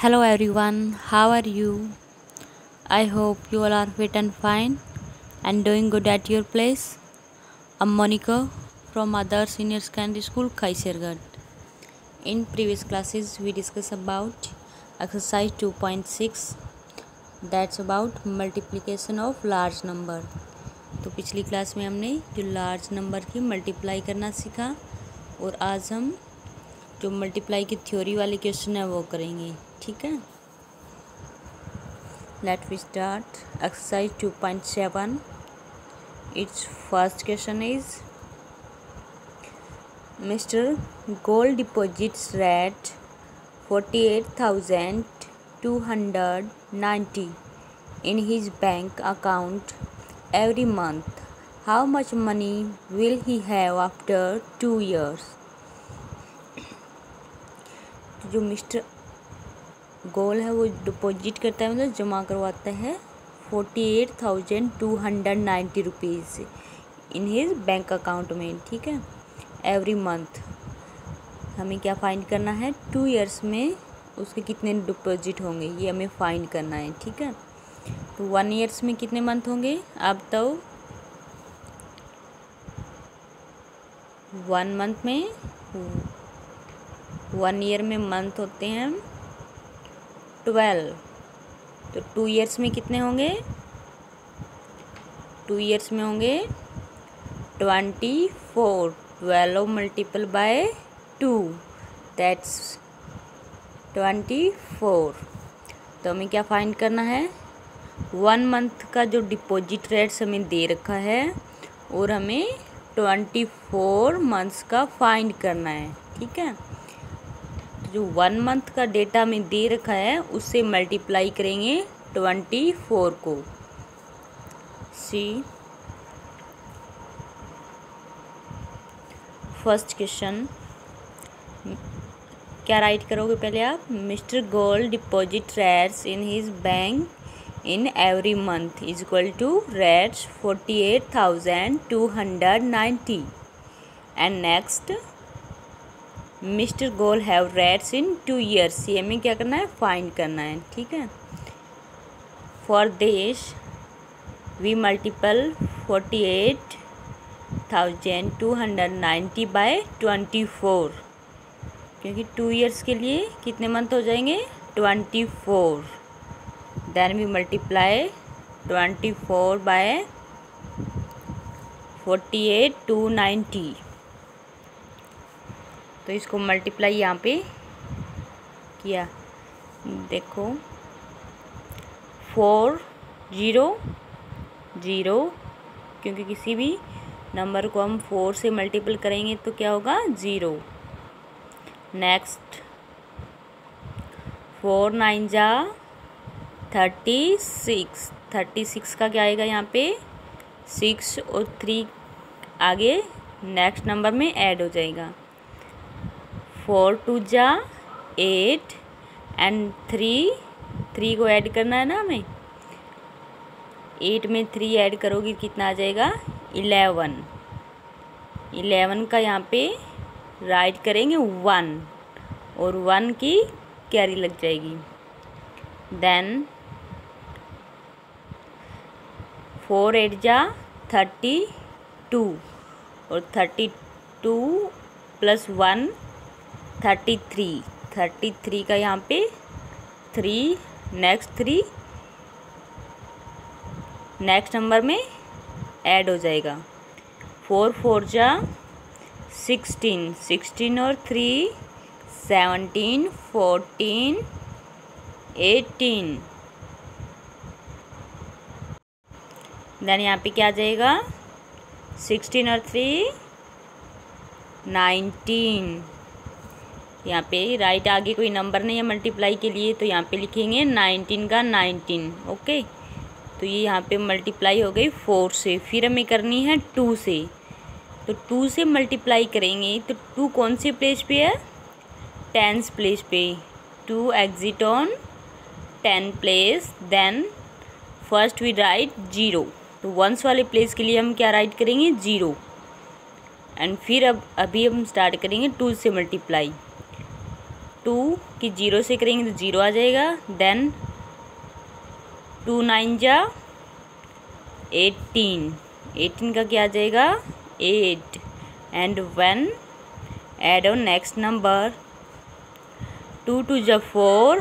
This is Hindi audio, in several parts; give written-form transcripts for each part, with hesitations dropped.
Hello everyone, how are you? I hope you all are fit and fine and doing good at your place. I'm Monica from Other Senior Secondary School, Kaisergarh. In previous classes, we discussed about exercise 2.6, that's about multiplication of large number. तो पिछली क्लास में हमने जो लार्ज नंबर की मल्टीप्लाई करना सीखा और आज हम जो मल्टीप्लाई की थ्योरी वाले क्वेश्चन है वो करेंगे, ठीक है। Let we start exercise 2.7. It's first question is mister Gold deposits rate 48,290 in his bank account every month. How much money will he have after 2 years? जो मिस्टर गोल है वो डिपॉजिट करता है, मतलब जमा करवाता है 48,290 rupees in his bank account में, ठीक है, एवरी मंथ। हमें क्या फाइंड करना है, 2 इयर्स में उसके कितने डिपॉजिट होंगे ये हमें फाइंड करना है, ठीक है। तो 1 ईयर्स में कितने मंथ होंगे, अब तो 1 मंथ में 1 ईयर में मंथ होते हैं 12, तो 2 इयर्स में कितने होंगे, 2 इयर्स में होंगे 24, 12 मल्टीपल बाय 2 दैट्स 24। तो हमें क्या फाइंड करना है, 1 मंथ का जो डिपॉजिट रेट्स हमें दे रखा है और हमें 24 मंथ्स का फाइंड करना है, ठीक है। जो 1 मंथ का डेटा में दे रखा है उससे मल्टीप्लाई करेंगे 24 को। सी फर्स्ट क्वेश्चन, क्या राइट करोगे पहले आप, mister Gold deposit rates in his bank in every month is equal to rates 48,290 and next mister Gold have rates in 2 years, ये हमें क्या करना है, फाइंड करना है, ठीक है। For this we multiple 48,290 by 24, क्योंकि 2 ईयर्स के लिए कितने मंथ हो जाएंगे, 24। देन वी मल्टीप्लाई 24 बाय 48,290, तो इसको मल्टीप्लाई यहाँ पे किया, देखो 4 0 0, क्योंकि किसी भी नंबर को हम 4 से मल्टीपल करेंगे तो क्या होगा, 0। नेक्स्ट 4 9 जा 36, 36 का क्या आएगा यहाँ पे 6 और 3 आगे नेक्स्ट नंबर में ऐड हो जाएगा। 4 2 जा 8 एंड 3 को ऐड करना है ना हमें, 8 में 3 ऐड करोगे कितना आ जाएगा, 11 का यहाँ पे राइट करेंगे 1 और 1 की कैरी लग जाएगी। देन 4 8 जा 32 और 32 प्लस 1 33 का यहाँ पे 3 नेक्स्ट नंबर में ऐड हो जाएगा। 4 4 जा 16 और 3 17 14 18, देन यहाँ पे क्या आ जाएगा, 16 और 3 19, यहाँ पे राइट आगे कोई नंबर नहीं है मल्टीप्लाई के लिए, तो यहाँ पे लिखेंगे 19 का 19, ओके। तो ये यहाँ पे मल्टीप्लाई हो गई 4 से, फिर हमें करनी है 2 से, तो 2 से मल्टीप्लाई करेंगे तो 2 कौन से प्लेस पे है, 10th प्लेस पे, 2 exit on 10 place, then first we write 0, तो वंस वाले प्लेस के लिए हम क्या राइट करेंगे, 0, एंड फिर अभी हम स्टार्ट करेंगे 2 से मल्टीप्लाई। 2 की 0 से करेंगे तो 0 आ जाएगा। देन 2 9 जा 18, 18 का क्या आ जाएगा 8। And when add on next number 2 2 जा 4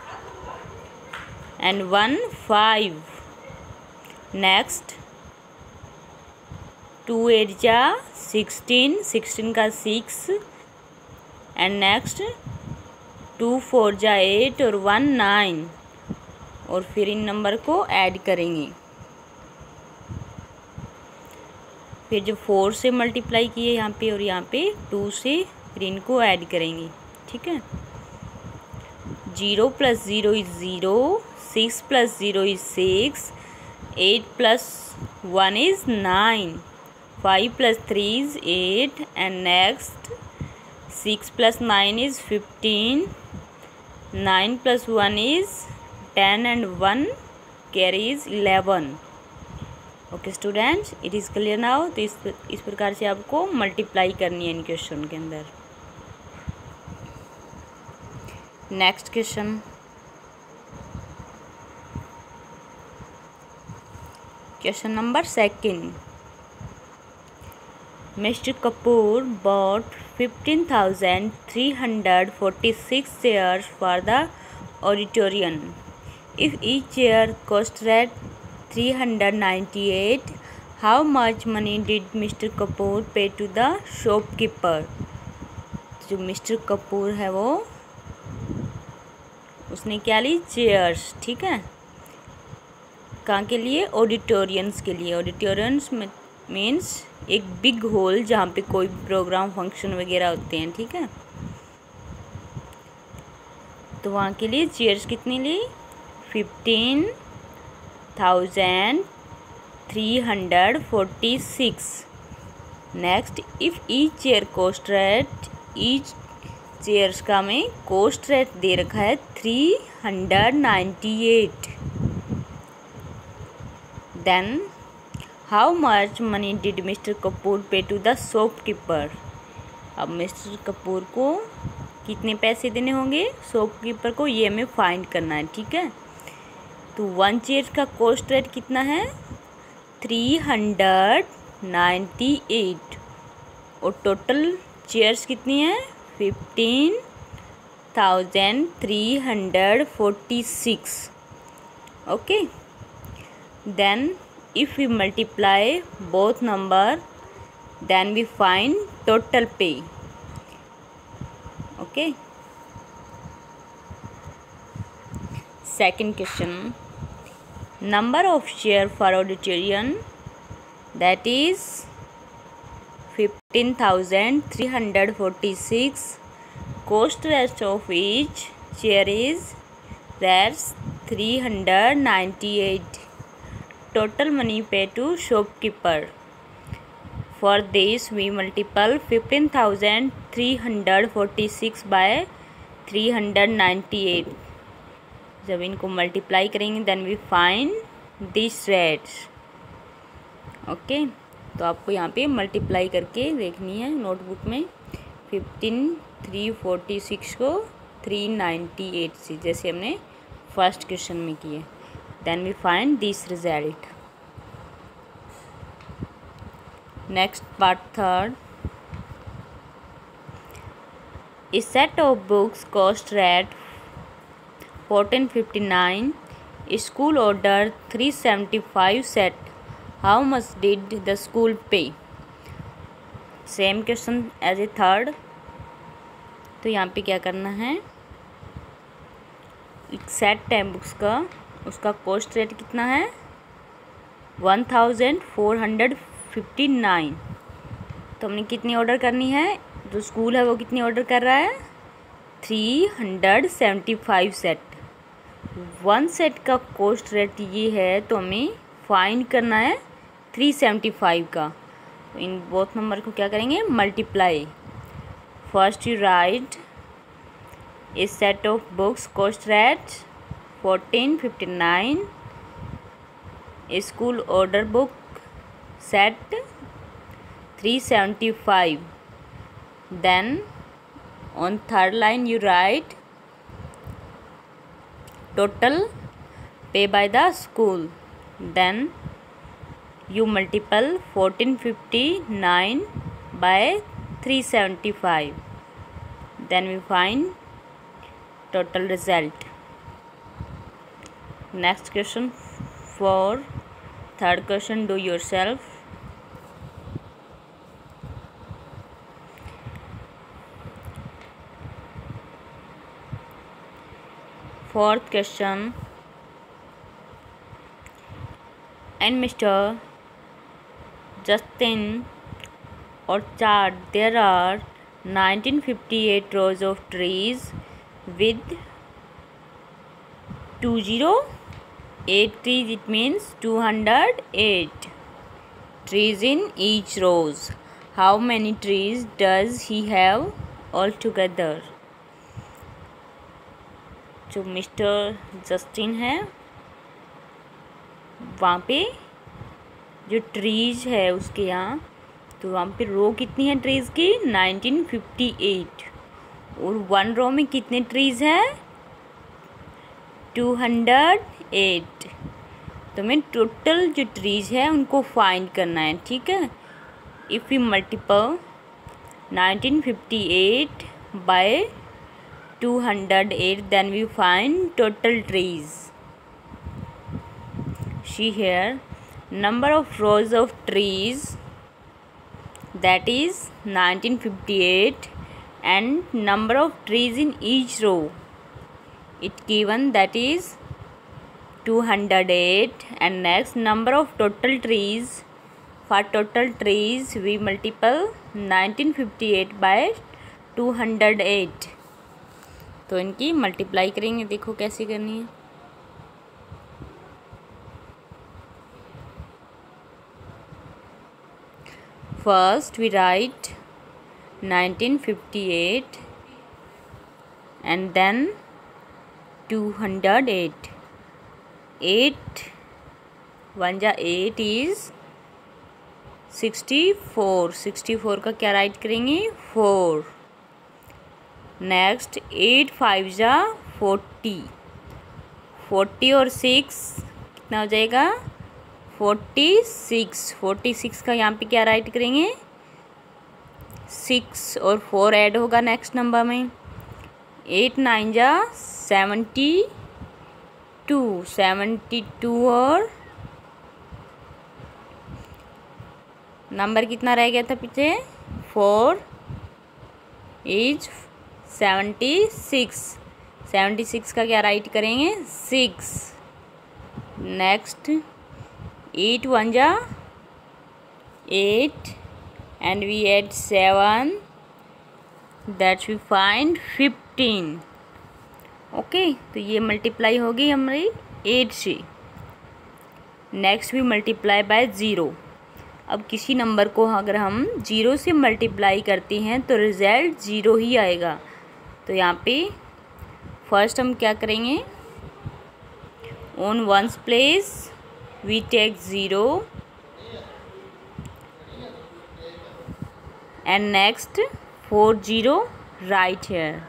एंड 1 5। नेक्स्ट 2 8 जा 16, 16 का 6 एंड नेक्स्ट 2 4 जा 8 और 1 9। और फिर इन नंबर को ऐड करेंगे। फिर जो 4 से मल्टीप्लाई किए यहाँ पे और यहाँ पे 2 से, फिर इनको ऐड करेंगे। ठीक है। 0 + 0 is 0, 6 + 0 is 6, 8 + 1 is 9, 5 + 3 is 8 and next 6 + 9 is 15, 9 + 1 is 10 and 1 carry is 11। Okay students, it is clear now. तो इस प्रकार से आपको मल्टीप्लाई करनी है इन क्वेश्चन के अंदर। Next question, question number 2। Mister Kapoor bought 15,346 chairs for the auditorium. If each chair costed 398, how much money did Mr. Kapoor pay to the shopkeeper? जो मिस्टर कपूर है वो उसने क्या ली, चेयर्स। ठीक है। कहाँ के लिए, ऑडिटोरियंस के लिए। ऑडिटोरियंस मीन्स एक बिग हॉल जहाँ पे कोई प्रोग्राम फंक्शन वगैरह होते हैं। ठीक है। तो वहाँ के लिए चेयर्स कितनी ली, 15,346। Next, if each chair cost rate, each chairs का में कॉस्ट रेट दे रखा है 398। Then how much money did mister Kapoor pay to the shopkeeper. अब मिस्टर कपूर को कितने पैसे देने होंगे शॉपकीपर को, ये हमें फाइंड करना है। ठीक है। तो 1 चेयर का कॉस्ट रेट कितना है, 398 और टोटल चेयर्स कितनी है, 15,346। Okay. Then if we multiply both number then we find total pay. Okay. Second question, number of chair for auditorium, that is 15,346. cost rest of each chair is that's 398. Total money paid to shopkeeper. For this we multiply 15,346 by 398. जब इनको मल्टीप्लाई करेंगे then we find this rates. Okay. तो आपको यहाँ पे मल्टीप्लाई करके देखनी है नोटबुक में 15,346 को 398 से, जैसे हमने फर्स्ट क्वेश्चन में किए। Then we find this result. Next part, third. A set of books cost at 1459. A school ordered 375 set. How much did the school pay? Same question as a third. तो यहाँ पे क्या करना है, एक सेट है बुक्स का, उसका कॉस्ट रेट कितना है 1459। तो हमने कितनी ऑर्डर करनी है, जो स्कूल है वो कितनी ऑर्डर कर रहा है 375 सेट। 1 सेट का कॉस्ट रेट ये है, तो हमें फाइंड करना है 375 का। तो इन बोथ नंबर को क्या करेंगे, multiply. First you write a set of books cost rate 1459, school order book set 375, then On third line you write total pay by the school. Then you multiple 1459 by 375. Then we find total result. Next question for third question, do yourself. Fourth question, and Mr. Justin orchard there are 1958 rows of trees with 208 trees. It means 208 trees in each rows. How many trees does he have altogether? जो मिस्टर जस्टिन है वहाँ पे जो ट्रीज है उसके यहाँ, तो वहाँ पे रो कितनी है ट्रीज की 1958, और वन रो में कितने ट्रीज हैं 208। तो हमें टोटल जो ट्रीज है उनको फाइंड करना है, ठीक है। If you multiple 1958 by 208 then we find total trees. See here, number of rows of trees, that is 1958, and number of trees in each row it given, that is 208. And next number of total trees, for total trees we multiple 1958 by 208. तो इनकी मल्टीप्लाई करेंगे, देखो कैसे करनी है। First we write 1958 and then 208. 8 1 जा 8 इज 64. 64 का क्या राइट करेंगे 4. नेक्स्ट 8 5 जा 40. 40 और 6 कितना हो जाएगा 46. 46 का यहाँ पे क्या राइट करेंगे 6 और 4 ऐड होगा नेक्स्ट नंबर में. 8 9 जा 72. 72 और नंबर कितना रह गया था पीछे 4 इज 76. 76 का क्या राइट करेंगे 6. नेक्स्ट 8 1 जा 8 and we add 7, that we find 15. Okay, तो ये मल्टीप्लाई होगी हमारी 8 से. Next we multiply by 0. अब किसी नंबर को अगर हम 0 से मल्टीप्लाई करते हैं तो रिज़ल्ट 0 ही आएगा. तो यहाँ पे फर्स्ट हम क्या करेंगे, on ones place we take 0 and next 40 right here.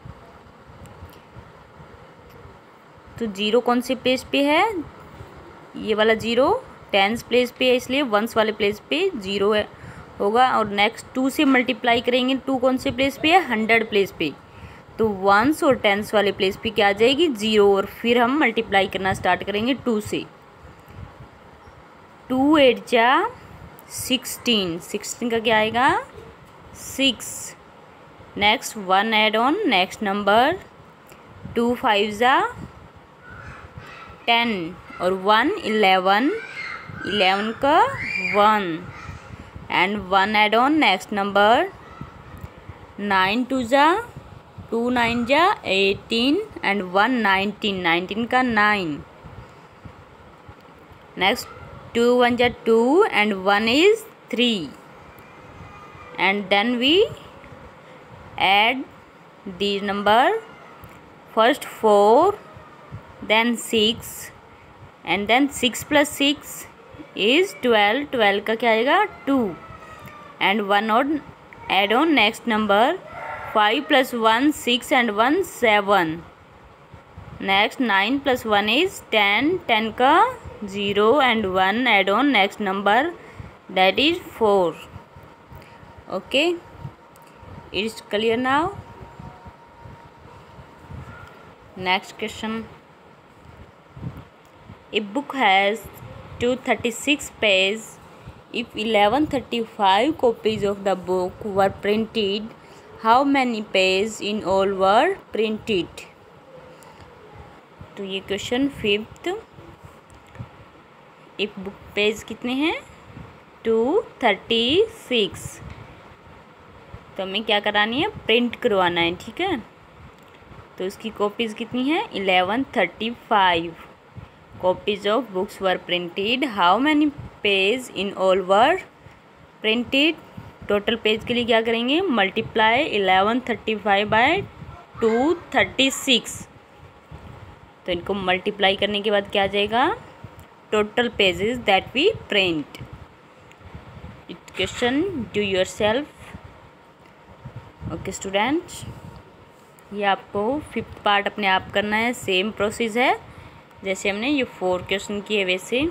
तो 0 कौन से प्लेस पे है, ये वाला 0 टेंस प्लेस पे है, इसलिए वंस वाले प्लेस पे 0 है होगा. और नेक्स्ट 2 से मल्टीप्लाई करेंगे, 2 कौन से प्लेस पे है 100 प्लेस पे, तो वंस और टेंस वाले प्लेस पे क्या आ जाएगी 0. और फिर हम मल्टीप्लाई करना स्टार्ट करेंगे 2 से. 2 8 जा 16. 16 का क्या आएगा 6. Next 1 add on next number. 2 5 जा 10 और 1 11. 11 का 1 and 1 add on next number. 9 2 जा 2 9 जा 18 एंड 1 19. 19 का 9. नेक्स्ट 2 1 जा 2 and 1 is 3. And then we add the number, first 4 then 6 and then 6 + 6 is 12. 12 का क्या आएगा 2 एंड 1 और add on next number. 5 plus 1 6 and 1 7. Next 9 plus 1 is 10. 10 का 0 and 1 add on next number, that is 4. Okay, it is clear now. Next question. A book has 236 pages. If 1135 copies of the book were printed, how many pages in all were printed? तो ये क्वेश्चन 5th. एक बुक पेज कितने हैं? 236. तो हमें क्या करानी है? प्रिंट करवाना है, ठीक है। तो इसकी कॉपीज़ कितनी हैं? 1135 copies of books were printed. How many page in all were printed? Total page के लिए क्या करेंगे? Multiply 1135 by 236. तो इनको मल्टीप्लाई करने के बाद क्या आ जाएगा? Total pages that we print. It question do yourself. Okay students, ये आपको 5th पार्ट अपने आप करना है. सेम प्रोसेस है जैसे हमने ये 4 क्वेश्चन किए वैसे.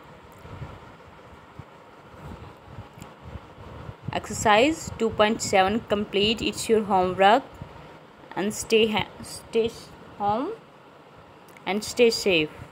Exercise 2.7 complete. It's your homework and stay home and stay safe.